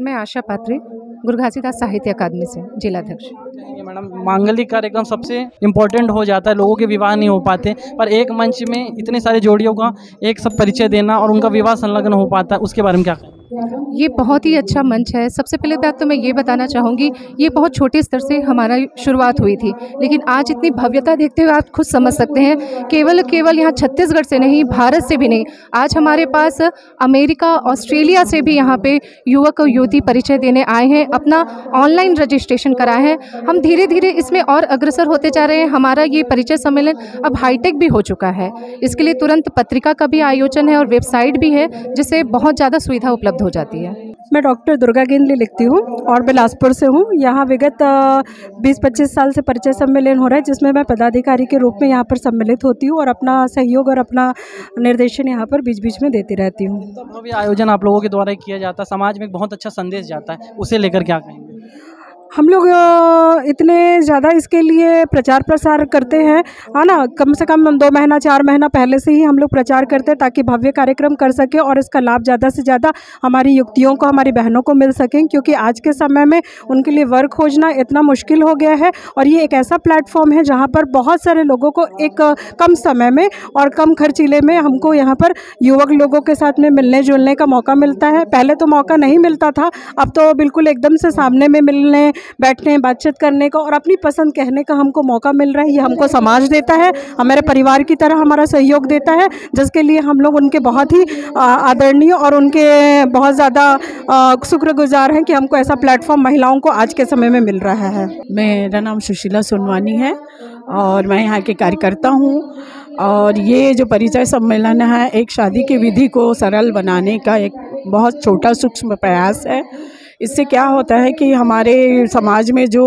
मैं आशा पात्री, गुरु घासीदास साहित्य अकादमी से जिलाध्यक्ष। मैडम, मांगलिक कार्यक्रम सबसे इम्पोर्टेंट हो जाता है, लोगों के विवाह नहीं हो पाते, पर एक मंच में इतने सारे जोड़ियों का एक सब परिचय देना और उनका विवाह संलग्न हो पाता है, उसके बारे में क्या कहें? ये बहुत ही अच्छा मंच है। सबसे पहले बात तो मैं ये बताना चाहूँगी, ये बहुत छोटे स्तर से हमारा शुरुआत हुई थी, लेकिन आज इतनी भव्यता देखते हुए आप खुद समझ सकते हैं। केवल यहाँ छत्तीसगढ़ से नहीं, भारत से भी नहीं, आज हमारे पास अमेरिका, ऑस्ट्रेलिया से भी यहाँ पे युवक और युवती परिचय देने आए हैं, अपना ऑनलाइन रजिस्ट्रेशन कराए हैं। हम धीरे धीरे इसमें और अग्रसर होते जा रहे हैं। हमारा ये परिचय सम्मेलन अब हाईटेक भी हो चुका है। इसके लिए तुरंत पत्रिका का भी आयोजन है और वेबसाइट भी है, जिससे बहुत ज़्यादा सुविधा उपलब्ध हो जाती है। मैं डॉक्टर दुर्गा गेंदले लिखती हूँ और बिलासपुर से हूँ। यहाँ विगत 20-25 साल से परिचय सम्मेलन हो रहा है, जिसमें मैं पदाधिकारी के रूप में यहाँ पर सम्मिलित होती हूँ और अपना सहयोग और अपना निर्देशन यहाँ पर बीच बीच में देती रहती हूँ। तो ये आयोजन आप लोगों के द्वारा किया जाता है, समाज में एक बहुत अच्छा संदेश जाता है, उसे लेकर क्या कहेंगे? हम लोग इतने ज़्यादा इसके लिए प्रचार प्रसार करते हैं, है ना। कम से कम 2 महीना 4 महीना पहले से ही हम लोग प्रचार करते हैं, ताकि भव्य कार्यक्रम कर सकें और इसका लाभ ज़्यादा से ज़्यादा हमारी युवतियों को, हमारी बहनों को मिल सकें, क्योंकि आज के समय में उनके लिए वर्क खोजना इतना मुश्किल हो गया है। और ये एक ऐसा प्लेटफॉर्म है जहाँ पर बहुत सारे लोगों को एक कम समय में और कम खर्चीले में हमको यहाँ पर युवक लोगों के साथ में मिलने जुलने का मौका मिलता है। पहले तो मौका नहीं मिलता था, अब तो बिल्कुल एकदम से सामने में मिलने, बैठने, बातचीत करने का और अपनी पसंद कहने का हमको मौका मिल रहा है। ये हमको समाज देता है, हमारे परिवार की तरह हमारा सहयोग देता है, जिसके लिए हम लोग उनके बहुत ही आदरणीय और उनके बहुत ज़्यादा शुक्रगुजार हैं कि हमको ऐसा प्लेटफॉर्म महिलाओं को आज के समय में मिल रहा है। मेरा नाम सुशीला सोनवानी है और मैं यहाँ की कार्यकर्ता हूँ। और ये जो परिचय सम्मेलन है, एक शादी की विधि को सरल बनाने का एक बहुत छोटा सूक्ष्म प्रयास है। इससे क्या होता है कि हमारे समाज में जो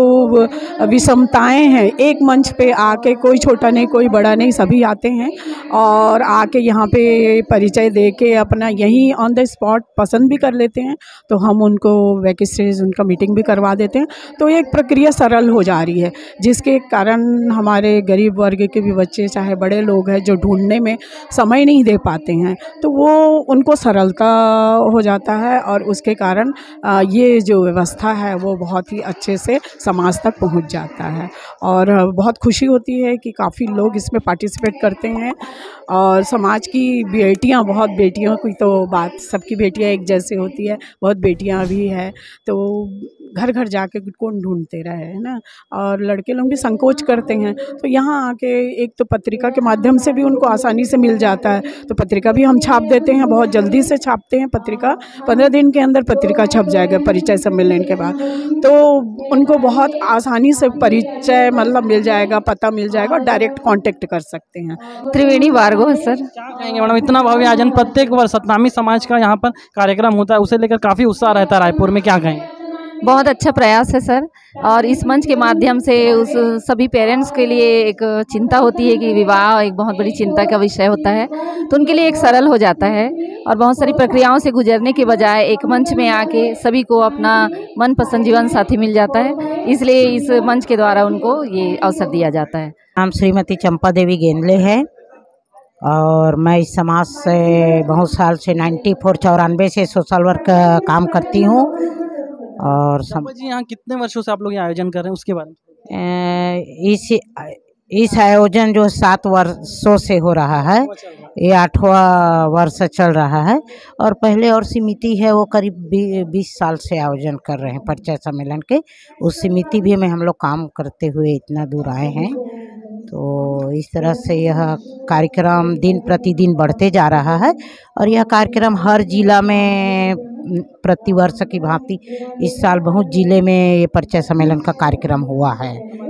विषमताएं हैं, एक मंच पे आके, कोई छोटा नहीं कोई बड़ा नहीं, सभी आते हैं और आके यहाँ पे परिचय दे के अपना यहीं ऑन द स्पॉट पसंद भी कर लेते हैं, तो हम उनको वैकेस्टेज उनका मीटिंग भी करवा देते हैं। तो एक प्रक्रिया सरल हो जा रही है, जिसके कारण हमारे गरीब वर्ग के भी बच्चे, चाहे बड़े लोग हैं, जो ढूंढने में समय नहीं दे पाते हैं, तो वो उनको सरलता हो जाता है और उसके कारण ये जो व्यवस्था है वो बहुत ही अच्छे से समाज तक पहुंच जाता है। और बहुत खुशी होती है कि काफ़ी लोग इसमें पार्टिसिपेट करते हैं और समाज की बेटियां, बहुत बेटियों की तो बात, सबकी बेटियां एक जैसे होती है, बहुत बेटियां भी है, तो घर घर जाके कौन ढूंढते रहे, है ना। और लड़के लोग भी संकोच करते हैं, तो यहाँ आके एक तो पत्रिका के माध्यम से भी उनको आसानी से मिल जाता है, तो पत्रिका भी हम छाप देते हैं, बहुत जल्दी से छापते हैं पत्रिका, 15 दिन के अंदर पत्रिका छप जाएगा परिचय सम्मेलन के बाद, तो उनको बहुत आसानी से परिचय मतलब मिल जाएगा, पता मिल जाएगा और डायरेक्ट कांटेक्ट कर सकते हैं। त्रिवेणी भार्गव सर। क्या कहेंगे मैडम, इतना भव्य आयोजन प्रत्येक वर्ष सतनामी समाज का यहाँ पर कार्यक्रम होता है, उसे लेकर काफ़ी उत्साह रहता है रायपुर में, क्या कहेंगे? बहुत अच्छा प्रयास है सर। और इस मंच के माध्यम से उस सभी पेरेंट्स के लिए एक चिंता होती है कि विवाह एक बहुत बड़ी चिंता का विषय होता है, तो उनके लिए एक सरल हो जाता है और बहुत सारी प्रक्रियाओं से गुजरने के बजाय एक मंच में आके सभी को अपना मनपसंद जीवन साथी मिल जाता है, इसलिए इस मंच के द्वारा उनको ये अवसर दिया जाता है। नाम श्रीमती चंपा देवी गेंदले है और मैं इस समाज से बहुत साल से 94-94 से सोशल वर्क काम करती हूँ। और जी, यहाँ कितने वर्षों से आप लोग ये आयोजन कर रहे हैं, उसके बारे में? इस आयोजन जो 7 वर्षों से हो रहा है, ये 8वां वर्ष चल रहा है और पहले और समिति है वो करीब 20 साल से आयोजन कर रहे हैं परिचय सम्मेलन के। उस समिति भी में हम लोग काम करते हुए इतना दूर आए हैं, तो इस तरह से यह कार्यक्रम दिन प्रतिदिन बढ़ते जा रहा है और यह कार्यक्रम हर जिला में प्रतिवर्ष की भांति इस साल बहुत जिले में ये परिचय सम्मेलन का कार्यक्रम हुआ है।